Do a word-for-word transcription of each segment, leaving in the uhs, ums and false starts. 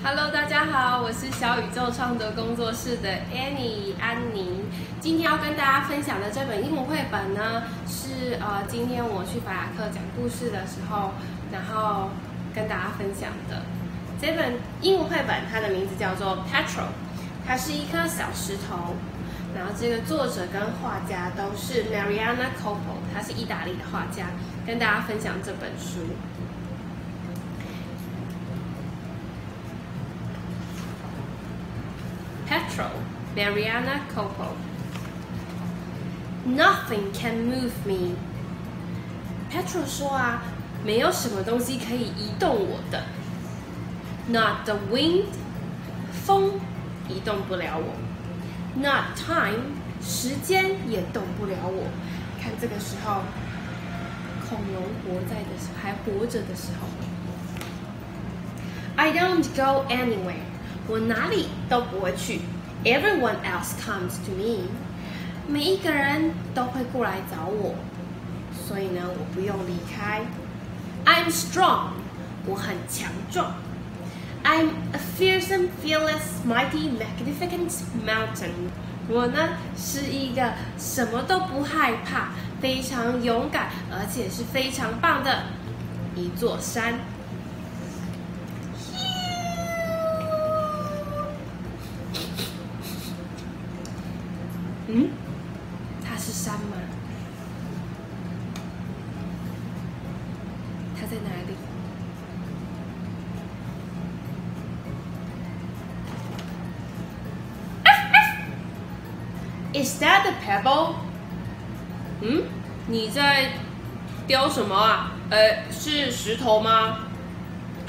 Hello， 大家好，我是小宇宙创作工作室的 Annie 安妮。今天要跟大家分享的这本英文绘本呢，是呃今天我去法雅克讲故事的时候，然后跟大家分享的。这本英文绘本它的名字叫做 Petrol， 它是一颗小石头。然后这个作者跟画家都是 Mariana Coppola， 他是意大利的画家，跟大家分享这本书。Petrol, Mariana Coppola. Nothing can move me. Petrol 说啊，没有什么东西可以移动我的。Not the wind， 风移动不了我。Not time， 时间也动不了我。看这个时候，恐龙活在的时候，还活着的时候。I don't go anywhere， 我哪里都不会去。Everyone else comes to me， 每一个人都会过来找我，所以呢，我不用离开。I'm strong， 我很强壮。I'm a fearsome, fearless, mighty, magnificent mountain. 我呢是一个什么都不害怕，非常勇敢，而且是非常棒的一座山。嗯，它是山吗？它在哪里？Is that a pebble？ 嗯，你在丢什么啊？呃，是石头吗？啊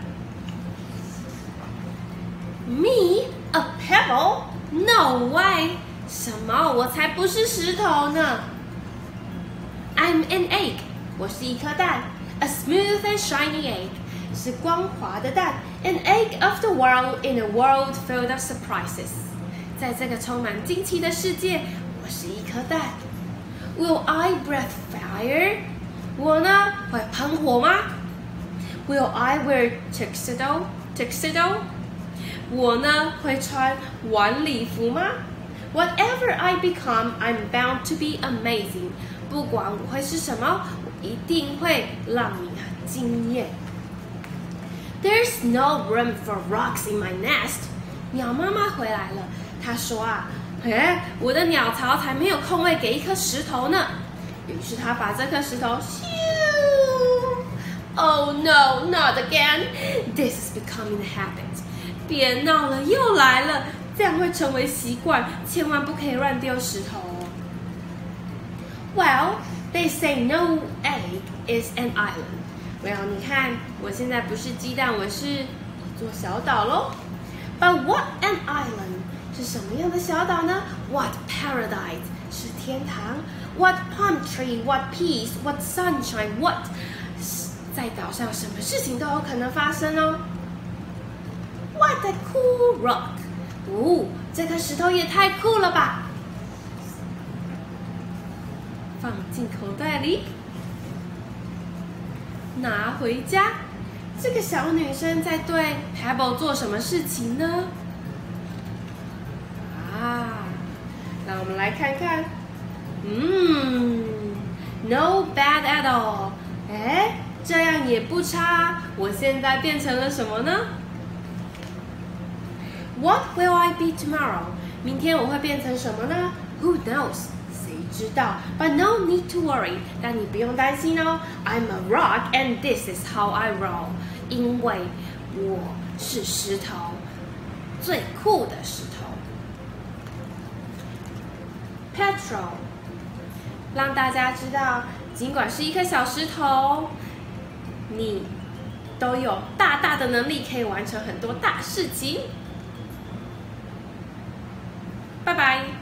Me a pebble? No way！ 什么？我才不是石头呢 ！I'm an egg， 我是一颗蛋。A smooth and shiny egg， 是光滑的蛋。An egg of the world in a world filled of surprises。在这个充满惊奇的世界，我是一颗蛋。Will I breathe fire？ 我呢会喷火吗 ？Will I wear tuxedo? Tuxedo？ 我呢会穿晚礼服吗 ？Whatever I become, I'm bound to be amazing。不管我会是什么，我一定会让你很惊艳。There's no room for rocks in my nest。鸟妈妈回来了。他说啊，哎，我的鸟巢才没有空位给一颗石头呢。于是他把这颗石头咻 ，Oh no, not again! This is becoming a habit. 别闹了，又来了，这样会成为习惯，千万不可以乱丢石头哦。Well, they say no egg is an island. Well, 你看，我现在不是鸡蛋，我是一座小岛喽。But what an island! 是什么样的小岛呢 ？What paradise 是天堂 ？What palm tree? What peace? What sunshine? What 在岛上什么事情都有可能发生哦。What a cool rock！ 哦，这颗石头也太酷了吧！放进口袋里，拿回家。这个小女生在对 Pebble 做什么事情呢？啊，那我们来看看，嗯 ，No bad at all， 哎，这样也不差。我现在变成了什么呢 ？What will I be tomorrow？ 明天我会变成什么呢 ？Who knows？ 谁知道 ？But no need to worry， 但你不用担心哦。I'm a rock and this is how I roll， 因为我是石头，最酷的石头。Petrol， 让大家知道，尽管是一颗小石头，你都有大大的能力，可以完成很多大事情。拜拜。